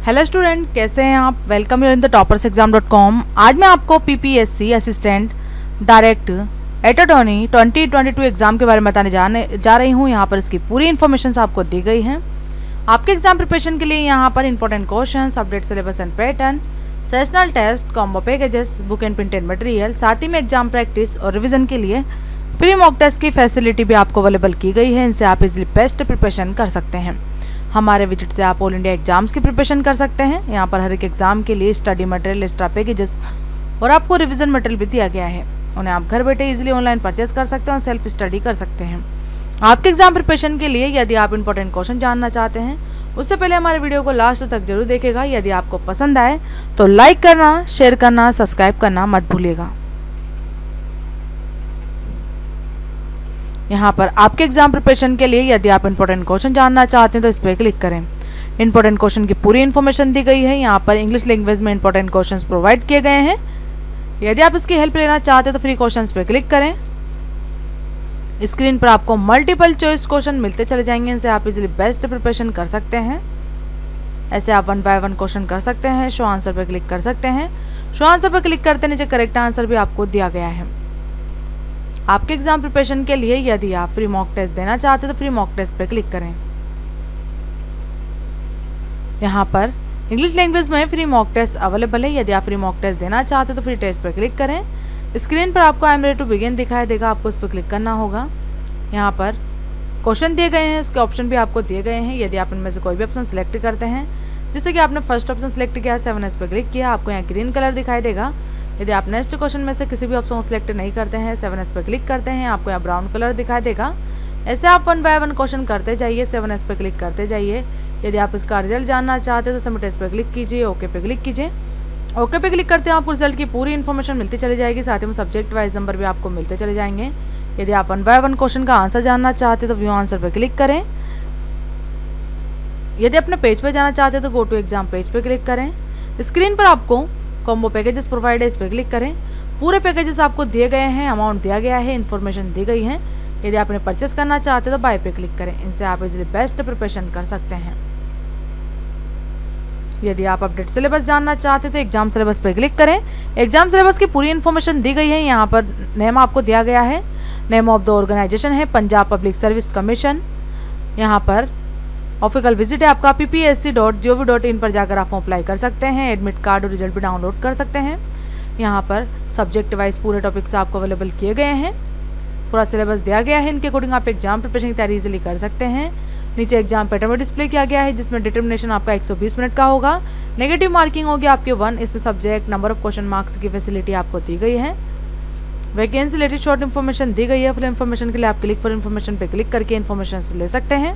Hello student, कैसे हैं आप। Welcome in the toppersexam.com। आज मैं आपको PPSC assistant direct attorney 2022 exam के बारे में बताने जा रही हूँ। यहाँ पर इसकी पूरी इन्फॉर्मेशन आपको दी गई है। आपके एग्जाम प्रिपरेशन के लिए यहाँ पर important questions, update syllabus and pattern, sessional test, combo packages, book and printed material, साथ ही में एग्जाम प्रैक्टिस और रिविजन के लिए प्री मॉक टेस्ट की फैसिलिटी भी आपको अवेलेबल की गई है। इनसे आप इजिली बेस्ट प्रिपरेशन कर सकते हैं। हमारे विजिट से आप ऑल इंडिया एग्जाम्स की प्रिपरेशन कर सकते हैं। यहाँ पर हर एक एग्जाम के लिए स्टडी मटेरियल, एक्स्ट्रा पैकेजेस और आपको रिवीजन मटेरियल भी दिया गया है। उन्हें आप घर बैठे इजीली ऑनलाइन परचेस कर सकते हैं और सेल्फ स्टडी कर सकते हैं। आपके एग्जाम प्रिपरेशन के लिए यदि आप इंपॉर्टेंट क्वेश्चन जानना चाहते हैं, उससे पहले हमारे वीडियो को लास्ट तक जरूर देखेगा। यदि आपको पसंद आए तो लाइक करना, शेयर करना, सब्सक्राइब करना मत भूलिएगा। यहाँ पर आपके एग्जाम प्रिपरेशन के लिए यदि आप इंपॉर्टेंट क्वेश्चन जानना चाहते हैं तो इस पर क्लिक करें। इंपॉर्टेंट क्वेश्चन की पूरी इन्फॉर्मेशन दी गई है। यहाँ पर इंग्लिश लैंग्वेज में इंपॉर्टेंट क्वेश्चंस प्रोवाइड किए गए हैं। यदि आप इसकी हेल्प लेना चाहते हैं तो फ्री क्वेश्चंस पे क्लिक करें। स्क्रीन पर आपको मल्टीपल चॉइस क्वेश्चन मिलते चले जाएंगे। इनसे आप इजीली बेस्ट प्रिपरेशन कर सकते हैं। ऐसे आप 1 बाय 1 क्वेश्चन कर सकते हैं। शो आंसर पर क्लिक कर सकते हैं। शो आंसर पर क्लिक करते नीचे करेक्ट आंसर भी आपको दिया गया है। आपके एग्जाम प्रिपरेशन के लिए यदि आप फ्री मॉक टेस्ट देना चाहते हैं तो फ्री मॉक टेस्ट पे क्लिक करें। यहाँ पर इंग्लिश लैंग्वेज में फ्री मॉक टेस्ट अवेलेबल है। यदि आप फ्री मॉक टेस्ट देना चाहते हैं तो फ्री टेस्ट पे क्लिक करें। स्क्रीन पर आपको I am ready to begin दिखाई देगा, आपको इस पर क्लिक करना होगा। यहाँ पर क्वेश्चन दिए गए हैं, इसके ऑप्शन भी आपको दिए गए हैं। यदि आप इनमें से कोई भी ऑप्शन सिलेक्ट करते हैं, जैसे कि आपने फर्स्ट ऑप्शन सिलेक्ट किया 7S पे क्लिक किया, आपको यहाँ ग्रीन कलर दिखाई देगा। यदि आप नेक्स्ट क्वेश्चन में से किसी भी ऑप्शन को सिलेक्ट नहीं करते हैं, 7S पर क्लिक करते हैं, आपको यहाँ ब्राउन कलर दिखाई देगा। ऐसे आप 1 बाय 1 क्वेश्चन करते जाइए, 7S पर क्लिक करते जाइए। यदि आप इसका रिजल्ट जानना चाहते हैं तो सबमिट इस पर क्लिक कीजिए, ओके पे क्लिक कीजिए। ओके पे क्लिक करते हैं आपको रिजल्ट की पूरी इन्फॉर्मेशन मिलती चली जाएगी। साथ ही में सब्जेक्ट वाइज नंबर भी आपको मिलते चले जाएंगे। यदि आप 1 बाय 1 क्वेश्चन का आंसर जानना चाहते हैं तो व्यू आंसर पर क्लिक करें। यदि अपने पेज पर जाना चाहते हैं तो गो टू एग्जाम पेज पे क्लिक करें। स्क्रीन पर आपको कॉम्बो पैकेजेस प्रोवाइड है, इस पर क्लिक करें। पूरे पैकेजेस आपको दिए गए हैं, अमाउंट दिया गया है, इन्फॉर्मेशन दी गई है। यदि आप इन्हें परचेस करना चाहते हैं तो बाय पे क्लिक करें। इनसे आप इजीली बेस्ट प्रिपरेशन कर सकते हैं। यदि आप अपडेट सिलेबस जानना चाहते हैं तो एग्जाम सिलेबस पे क्लिक करें। एग्जाम सिलेबस की पूरी इन्फॉर्मेशन दी गई है। यहाँ पर नेम आपको दिया गया है। नेम ऑफ द ऑर्गेनाइजेशन है पंजाब पब्लिक सर्विस कमीशन। यहाँ पर ऑफिशियल विजिट है आपका ppsc.gov.in पर जाकर आप अप्लाई कर सकते हैं। एडमिट कार्ड और रिजल्ट भी डाउनलोड कर सकते हैं। यहाँ पर सब्जेक्ट वाइज पूरे टॉपिक्स आपको अवेलेबल किए गए हैं। पूरा सिलेबस दिया गया है। इनके अकॉर्डिंग आप एग्जाम प्रिपरेशन की तैयारी इजीली कर सकते हैं। नीचे एग्जाम पैटर्न में डिस्प्ले किया गया है, जिसमें डिटर्मिनेशन आपका 120 मिनट का होगा। नेगेटिव मार्किंग होगी आपके 1। इसमें subject, number of question marks की फैसिलिटी आपको दी गई है। वैकेंसी रिलेटेड शॉर्ट इन्फॉर्मेशन दी गई है। फुल इन्फॉर्मेशन के लिए आप क्लिक फॉर इन्फॉर्मेशन पे क्लिक करके इन्फॉर्मेशन ले सकते हैं।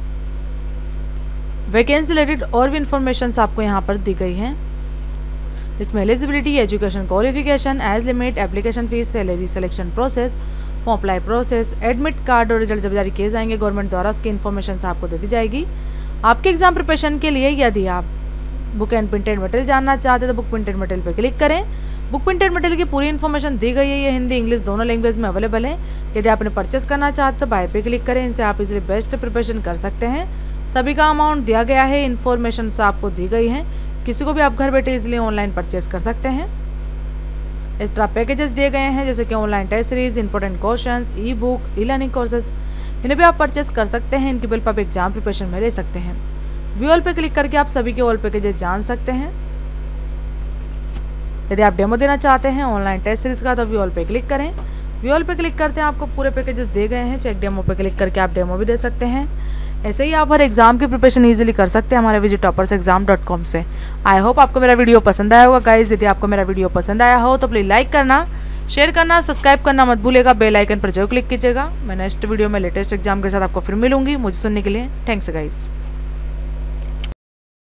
वैकेंसी रिलेटेड और भी इन्फॉर्मेशन आपको यहाँ पर दी गई है। इसमें eligibility, education qualification, age limit, application fees, salary, selection process, form apply process, admit card और रिजल्ट जब जारी किए जाएंगे गवर्नमेंट द्वारा, उसकी इन्फॉर्मेशन आपको दे दी जाएगी। आपके एग्जाम प्रिपरेशन के लिए यदि आप बुक एंड प्रिंटेड मटेरियल जानना चाहते हैं तो बुक प्रिंटेड मटेरियल पर क्लिक करें। बुक प्रिंटेड मटेरियल की पूरी इन्फॉर्मेशन दी गई है। ये हिंदी, इंग्लिश दोनों लैंग्वेज में अवेलेबल है। यदि आप इन्हें परचेस करना चाहते तो बाय पे क्लिक करें। इनसे आप इजीली बेस्ट प्रिपरेशन कर सकते हैं। सभी का अमाउंट दिया गया है, इन्फॉर्मेशन आपको दी गई है। किसी को भी आप घर बैठे इजीली ऑनलाइन परचेस कर सकते हैं। एक्स्ट्रा पैकेजेस दिए गए हैं, जैसे कि online test series, important questions, e books, e learning courses, इन्हें भी आप परचेस कर सकते हैं। इनकी बिल पर आप एग्जाम प्रिपरेशन में ले सकते हैं। व्यू ऑल पे क्लिक करके आप सभी के ऑल पैकेजेस जान सकते हैं। यदि आप डेमो देना चाहते हैं ऑनलाइन टेस्ट सीरीज का तो व्यू ऑल पे क्लिक करें। व्यू ऑल पे क्लिक करते हैं आपको पूरे पैकेजेस दिए गए हैं। चेक डेमो पे क्लिक करके आप डेमो भी दे सकते हैं। ऐसे ही आप हर एग्जाम की प्रिपरेशन इजीली कर सकते हैं हमारे विजिट toppersexam.com से। आई होप आपको मेरा वीडियो पसंद आया होगा गाइज। यदि आपको मेरा वीडियो पसंद आया हो तो प्लीज़ लाइक करना, शेयर करना, सब्सक्राइब करना मत भूलिएगा। बेल आइकन पर जरूर क्लिक कीजिएगा। मैं नेक्स्ट वीडियो में लेटेस्ट एग्जाम के साथ आपको फिर मिलूंगी। मुझे सुनने के लिए थैंक्स गाइज।